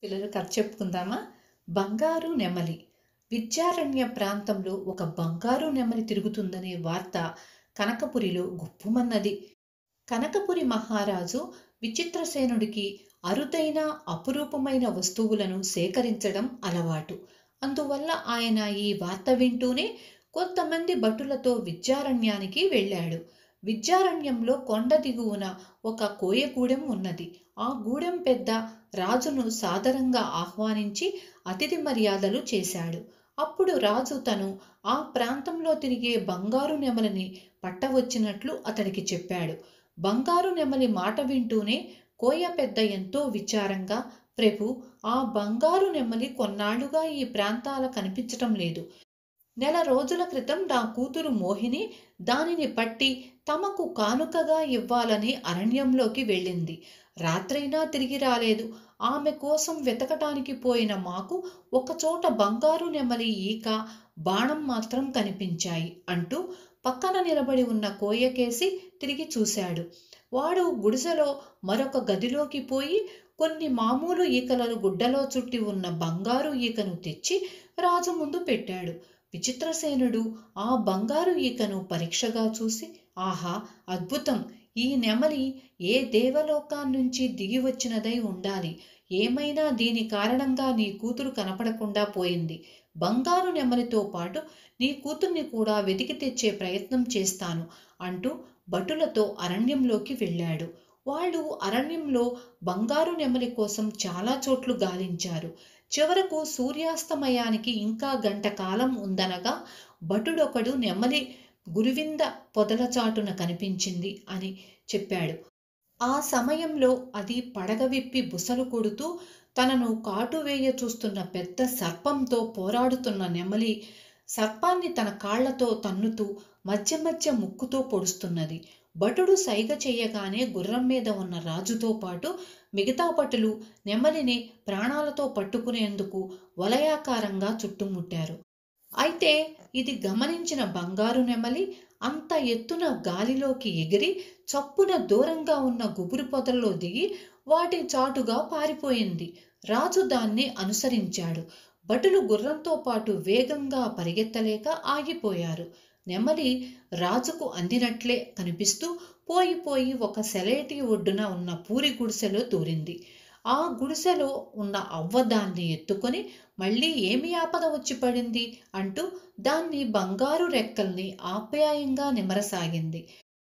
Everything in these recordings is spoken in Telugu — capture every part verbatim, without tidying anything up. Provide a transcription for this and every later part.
పిల్లలు కథ చెప్పుకుందామా? బంగారు నెమలి. విద్యారణ్య ప్రాంతంలో ఒక బంగారు నెమలి తిరుగుతుందనే వార్త కనకపురిలో గుప్పుమన్నది. కనకపురి మహారాజు విచిత్రసేనుడికి అరుదైన అపురూపమైన వస్తువులను సేకరించడం అలవాటు. అందువల్ల ఆయన ఈ వార్త వింటూనే కొంతమంది భటులతో విద్యారణ్యానికి వెళ్ళాడు. విద్యారణ్యంలో కొండ దిగువన ఒక కోయగూడెం ఉన్నది. ఆ గూడెం పెద్ద రాజును సాదరంగా ఆహ్వానించి అతిథి మర్యాదలు చేశాడు. అప్పుడు రాజు తను ఆ ప్రాంతంలో తిరిగే బంగారు నెమలిని పట్టవచ్చినట్లు అతడికి చెప్పాడు. బంగారు నెమలి మాట వింటూనే కోయ పెద్ద ఎంతో విచారంగా, ప్రభు, ఆ బంగారు నెమలి కొన్నాళ్లుగా ఈ ప్రాంతాల కనిపించటం లేదు. నెల రోజుల క్రితం నా కూతురు మోహిని దానిని పట్టి తమకు కానుకగా ఇవ్వాలని అరణ్యంలోకి వెళ్ళింది. రాత్రైనా తిరిగి రాలేదు. ఆమె కోసం వెతకటానికి పోయిన మాకు ఒకచోట బంగారు నెమలి ఈక, బాణం మాత్రం కనిపించాయి అంటూ పక్కన నిలబడి ఉన్న కోయకేసి తిరిగి చూశాడు. వాడు గుడిసెలో మరొక గదిలోకి పోయి కొన్ని మామూలు ఈకలను గుడ్డలో చుట్టి ఉన్న బంగారు ఈకను తెచ్చి రాజు ముందు పెట్టాడు. విచిత్రసేనుడు ఆ బంగారు ఈకను పరీక్షగా చూసి, ఆహా, అద్భుతం! ఈ నెమలి ఏ దేవలోకాన్నించి దిగి వచ్చినదై ఉండాలి. ఏమైనా దీని కారణంగా నీ కూతురు కనపడకుండా పోయింది. బంగారు నెమలితో పాటు నీ కూతుర్ని కూడా వెతికి తెచ్చే ప్రయత్నం చేస్తాను అంటూ భటులతో అరణ్యంలోకి వెళ్ళాడు. వాళ్ళు అరణ్యంలో బంగారు నెమలి కోసం చాలా చోట్లు గాలించారు. చివరకు సూర్యాస్తమయానికి ఇంకా గంట కాలం ఉందనగా భటుడొకడు నెమలి గురువింద పొదల చాటున కనిపించింది అని చెప్పాడు. ఆ సమయంలో అది పడగ విప్పి బుసలు కొడుతూ తనను కాటువేయ చూస్తున్న పెద్ద సర్పంతో పోరాడుతున్న నెమలి సర్పాన్ని తన కాళ్లతో తన్నుతూ మధ్య మధ్య ముక్కుతో పొడుస్తున్నది. భటుడు సైగ చెయ్యగానే గుర్రం మీద ఉన్న రాజుతో పాటు మిగతా భటులు నెమలిని ప్రాణాలతో పట్టుకునేందుకు వలయాకారంగా చుట్టుముట్టారు. అయితే ఇది గమనించిన బంగారు నెమలి అంత ఎత్తున గాలిలోకి ఎగిరి చప్పున దూరంగా ఉన్న గుబురు పొదల్లో దిగి వాటి చాటుగా పారిపోయింది. రాజు దాన్ని అనుసరించాడు. భటులు గుర్రంతో పాటు వేగంగా పరిగెత్తలేక ఆగిపోయారు. నెమలి రాజుకు అందినట్లే కనిపిస్తూ పోయి పోయి ఒక సెలేటి ఒడ్డున ఉన్న పూరి గుడిసెలో దూరింది. ఆ గుడిసెలో ఉన్న అవ్వ దాన్ని ఎత్తుకొని, మళ్ళీ ఏమి ఆపద వచ్చి పడింది అంటూ దాన్ని బంగారు రెక్కల్ని ఆప్యాయంగా నిమరసాగింది.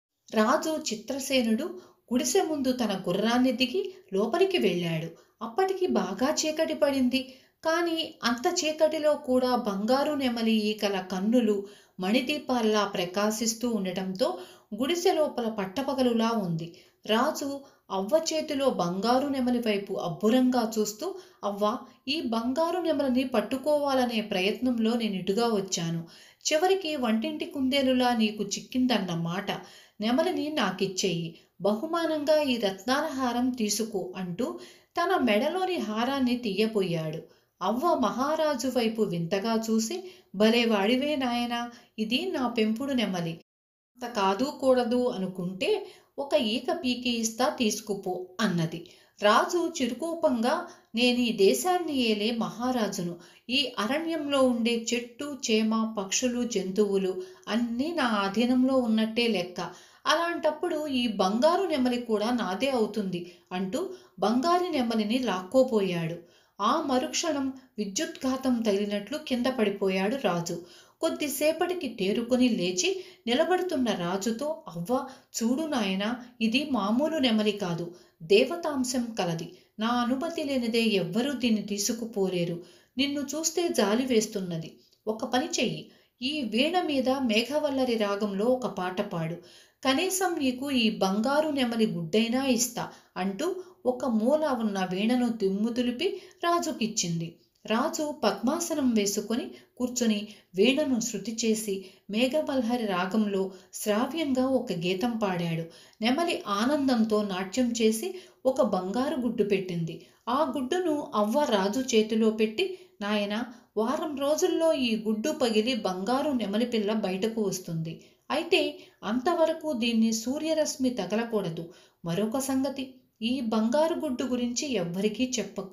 రాజు చిత్రసేనుడు గుడిసె ముందు తన గుర్రాన్ని దిగి లోపలికి వెళ్ళాడు. అప్పటికి బాగా చీకటి పడింది. కానీ అంత చీకటిలో కూడా బంగారు నెమలి ఈకల కన్నులు మణిదీపాల్లా ప్రకాశిస్తూ ఉండటంతో గుడిసె లోపల పట్టపగలులా ఉంది. రాజు అవ్వ చేతిలో బంగారు నెమలి వైపు అబ్బురంగా చూస్తూ, అవ్వ, ఈ బంగారు నెమలిని పట్టుకోవాలనే ప్రయత్నంలో నేను ఇటుగా వచ్చాను. చివరికి వంటింటి కుందేలులా నీకు చిక్కిందన్నమాట. నెమలిని నాకిచ్చేయి. బహుమానంగా ఈ రత్నాల హారం తీసుకో అంటూ తన మెడలోని హారాన్ని తీయబోయాడు. అవ్వ మహారాజు వైపు వింతగా చూసి, భలే వాడివే నాయనా, ఇది నా పెంపుడు నెమలి. అంత కాదు కూడదు అనుకుంటే ఒక ఈక పీకి ఇస్తా, తీసుకుపో అన్నది. రాజు చిరుకోపంగా, నేను ఈ దేశాన్ని ఏలే మహారాజును. ఈ అరణ్యంలో ఉండే చెట్టు చేమ పక్షులు జంతువులు అన్నీ నా ఆధీనంలో ఉన్నట్టే లెక్క. అలాంటప్పుడు ఈ బంగారు నెమలి కూడా నాదే అవుతుంది అంటూ బంగారు నెమలిని లాక్కోపోయాడు. ఆ మరుక్షణం విద్యుద్ఘాతం తగిలినట్లు కింద పడిపోయాడు రాజు. కొద్దిసేపటికి తేరుకొని లేచి నిలబడుతున్న రాజుతో, అవ్వ, చూడు నాయనా, ఇది మామూలు నెమలి కాదు, దేవతాంశం కలది. నా అనుమతి లేనిదే ఎవ్వరూ దీన్ని తీసుకుపోలేరు. నిన్ను చూస్తే జాలి వేస్తున్నది. ఒక పని చెయ్యి, ఈ వీణ మీద మేఘవల్లరి రాగంలో ఒక పాట పాడు. కనీసం నీకు ఈ బంగారు నెమలి గుడ్డైనా ఇస్తా అంటూ ఒక మూల ఉన్న వీణను దిమ్ము దులిపి రాజుకిచ్చింది. రాజు పద్మాసనం వేసుకొని కూర్చొని వీణను శృతి చేసి మేఘమల్హరి రాగంలో శ్రావ్యంగా ఒక గీతం పాడాడు. నెమలి ఆనందంతో నాట్యం చేసి ఒక బంగారు గుడ్డు పెట్టింది. ఆ గుడ్డును అవ్వ రాజు చేతిలో పెట్టి, నాయనా, వారం రోజుల్లో ఈ గుడ్డు పగిలి బంగారు నెమలి పిల్ల బయటకు వస్తుంది. అయితే అంతవరకు దీన్ని సూర్యరశ్మి తగలకూడదు. మరొక సంగతి, ఈ బంగారు గుడ్డు గురించి ఎవ్వరికీ చెప్పకు.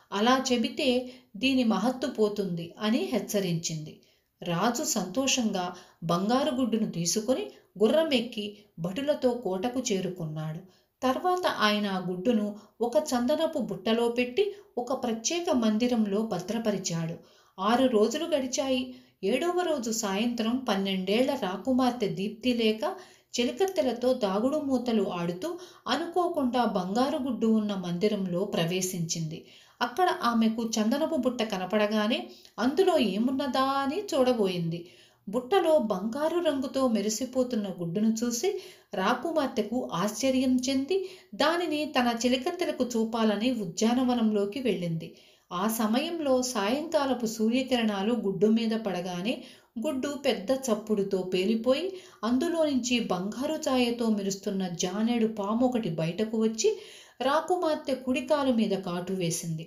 అలా చెబితే దీని మహత్తు పోతుంది అని హెచ్చరించింది. రాజు సంతోషంగా బంగారు గుడ్డును తీసుకుని గుర్రం ఎక్కి భటులతో కోటకు చేరుకున్నాడు. తర్వాత ఆయన ఆ గుడ్డును ఒక చందనపు బుట్టలో పెట్టి ఒక ప్రత్యేక మందిరంలో భద్రపరిచాడు. ఆరు రోజులు గడిచాయి. ఏడవ రోజు సాయంత్రం పన్నెండేళ్ల రాకుమార్తె దీప్తిలేఖ చెలికత్తెలతో దాగుడు మూతలు ఆడుతూ అనుకోకుండా బంగారు గుడ్డు ఉన్న మందిరంలో ప్రవేశించింది. అక్కడ ఆమెకు చందనపు బుట్ట కనపడగానే అందులో ఏమున్నదా అని చూడబోయింది. బుట్టలో బంగారు రంగుతో మెరిసిపోతున్న గుడ్డును చూసి రాకుమార్తెకు ఆశ్చర్యం చెంది దానిని తన చెలికత్తెలకు చూపాలని ఉద్యానవనంలోకి వెళ్ళింది. ఆ సమయంలో సాయంకాలపు సూర్యకిరణాలు గుడ్డు మీద పడగానే గుడ్డు పెద్ద చప్పుడుతో పేలిపోయి అందులో నుంచి బంగారు ఛాయతో మెరుస్తున్న జానెడు పాము ఒకటి బయటకు వచ్చి రాకుమార్తె కుడికాలు మీద కాటు వేసింది.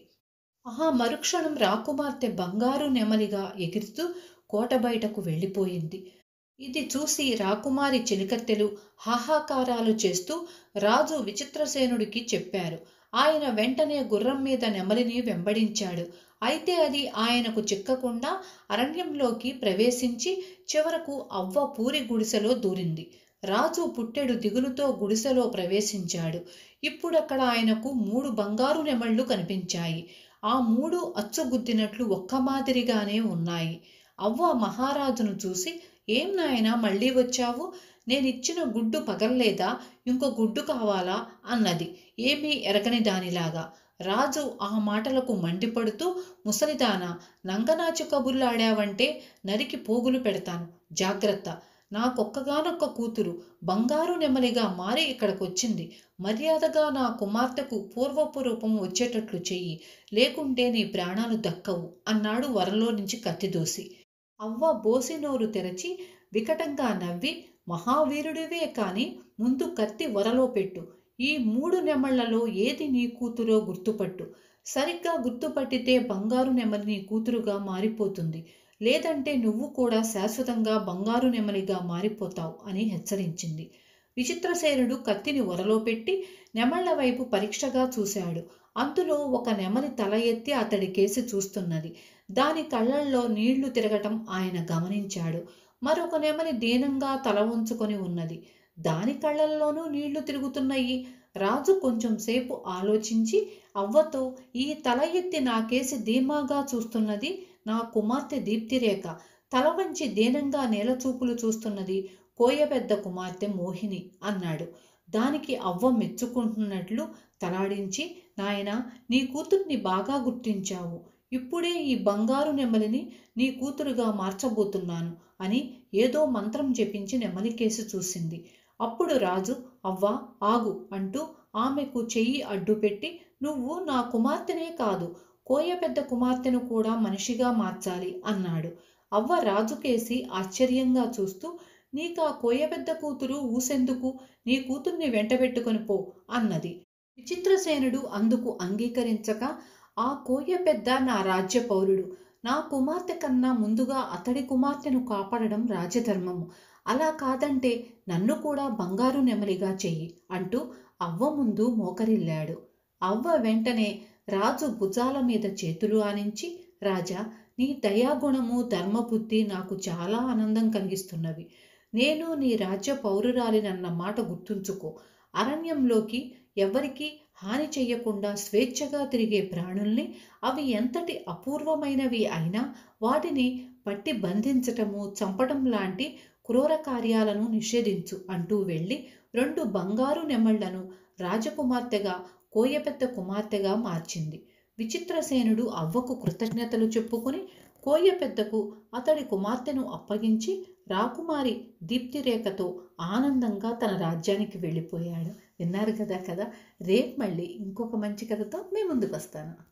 ఆ మరుక్షణం రాకుమార్తె బంగారు నెమలిగా ఎగురుతూ కోట బయటకు వెళ్ళిపోయింది. ఇది చూసి రాకుమారి చిలికత్తెలు హాహాకారాలు చేస్తూ రాజు విచిత్రసేనుడికి చెప్పారు. ఆయన వెంటనే గుర్రం మీద నెమలిని వెంబడించాడు. అయితే అది ఆయనకు చిక్కకుండా అరణ్యంలోకి ప్రవేశించి చివరకు అవ్వ పూరి గుడిసెలో దూరింది. రాజు పుట్టెడు దిగులుతో గుడిసెలో ప్రవేశించాడు. ఇప్పుడక్కడ ఆయనకు మూడు బంగారు నెమళ్ళు కనిపించాయి. ఆ మూడు అచ్చుగుద్దినట్లు ఒక్క మాదిరిగానే ఉన్నాయి. అవ్వ మహారాజును చూసి, ఏం నాయనా మళ్ళీ వచ్చావు? నేనిచ్చిన గుడ్డు పగల్లేదా? ఇంకో గుడ్డు కావాలా అన్నది ఏమీ ఎరగని దానిలాగా. రాజు ఆ మాటలకు మండిపడుతూ, ముసలిదానా, నంగనాచు కబుర్లాడావంటే నరికి పోగులు పెడతాను, జాగ్రత్త. నాకొక్కగానొక్క కూతురు బంగారు నెమలిగా మారి ఇక్కడికొచ్చింది. మర్యాదగా నా కుమార్తెకు పూర్వపు రూపం వచ్చేటట్లు చెయ్యి, లేకుంటే నీ ప్రాణాలు దక్కవు అన్నాడు వరలో నుంచి కత్తిదూసి. అవ్వ బోసినోరు తెరచి వికటంగా నవ్వి, మహావీరుడివే కాని ముందు కత్తి వరలో పెట్టు. ఈ మూడు నెమళ్లలో ఏది నీ కూతురో గుర్తుపట్టు. సరిగ్గా గుర్తుపట్టితే బంగారు నెమలి నీ కూతురుగా మారిపోతుంది. లేదంటే నువ్వు కూడా శాశ్వతంగా బంగారు నెమలిగా మారిపోతావు అని హెచ్చరించింది. విచిత్రసేనుడు కత్తిని వరలో పెట్టి నెమళ్ల వైపు పరీక్షగా చూశాడు. అందులో ఒక నెమలి తల ఎత్తి అతడి కేసి చూస్తున్నది. దాని కళ్ళల్లో నీళ్లు తిరగటం ఆయన గమనించాడు. మరొక నెమలి దీనంగా తల ఉంచుకొని ఉన్నది. దాని కళ్ళల్లోనూ నీళ్లు తిరుగుతున్నాయి. రాజు కొంచెం సేపు ఆలోచించి అవ్వతో, ఈ తల ఎత్తి నాకేసి ధీమాగా చూస్తున్నది నా కుమార్తె దీప్తిరేఖ, తల వంచి దీనంగా నేలచూపులు చూస్తున్నది కోయపెద్ద కుమార్తె మోహిని అన్నాడు. దానికి అవ్వ మెచ్చుకుంటున్నట్లు తలాడించి, నాయనా, నీ కూతుర్ని బాగా గుర్తించావు. ఇప్పుడే ఈ బంగారు నెమలిని నీ కూతురుగా మార్చబోతున్నాను అని ఏదో మంత్రం జపించి నెమలికేసి చూసింది. అప్పుడు రాజు, అవ్వా ఆగు అంటూ ఆమెకు చెయ్యి అడ్డుపెట్టి, నువ్వు నా కుమార్తెనే కాదు, కోయపెద్ద కుమార్తెను కూడా మనిషిగా మార్చాలి అన్నాడు. అవ్వ రాజుకేసి ఆశ్చర్యంగా చూస్తూ, నీకా కోయపెద్ద కూతురు ఊసెందుకు? నీ కూతుర్ని వెంటబెట్టుకొని పో అన్నది. విచిత్రసేనుడు అందుకు అంగీకరించక, ఆ కోయ పెద్ద నా రాజ్య పౌరుడు. నా కుమార్తె కన్నా ముందుగా అతడి కుమార్తెను కాపాడడం రాజధర్మము. అలా కాదంటే నన్ను కూడా బంగారు నెమలిగా చెయ్యి అంటూ అవ్వ ముందు మోకరిల్లాడు. అవ్వ వెంటనే రాజు భుజాల మీద చేతులు ఆనించి, రాజా, నీ దయాగుణము ధర్మబుద్ధి నాకు చాలా ఆనందం కలిగిస్తున్నవి. నేను నీ రాజ్య పౌరురాలినన్న మాట గుర్తుంచుకో. అరణ్యంలోకి ఎవరికి హాని చెయ్యకుండా స్వేచ్ఛగా తిరిగే ప్రాణుల్ని, అవి ఎంతటి అపూర్వమైనవి అయినా వాటిని పట్టి బంధించటము, చంపటం లాంటి క్రూర కార్యాలను నిషేధించు అంటూ వెళ్ళి రెండు బంగారు నెమళ్లను రాజకుమార్తెగా కోయపెద్ద కుమార్తెగా మార్చింది. విచిత్రసేనుడు అవ్వకు కృతజ్ఞతలు చెప్పుకుని కోయపెద్దకు అతడి కుమార్తెను అప్పగించి రాకుమారి దీప్తిరేఖతో ఆనందంగా తన రాజ్యానికి వెళ్ళిపోయాడు. విన్నారు కదా కదా. రేపు మళ్ళీ ఇంకొక మంచి కథతో మీ ముందుకు వస్తాను.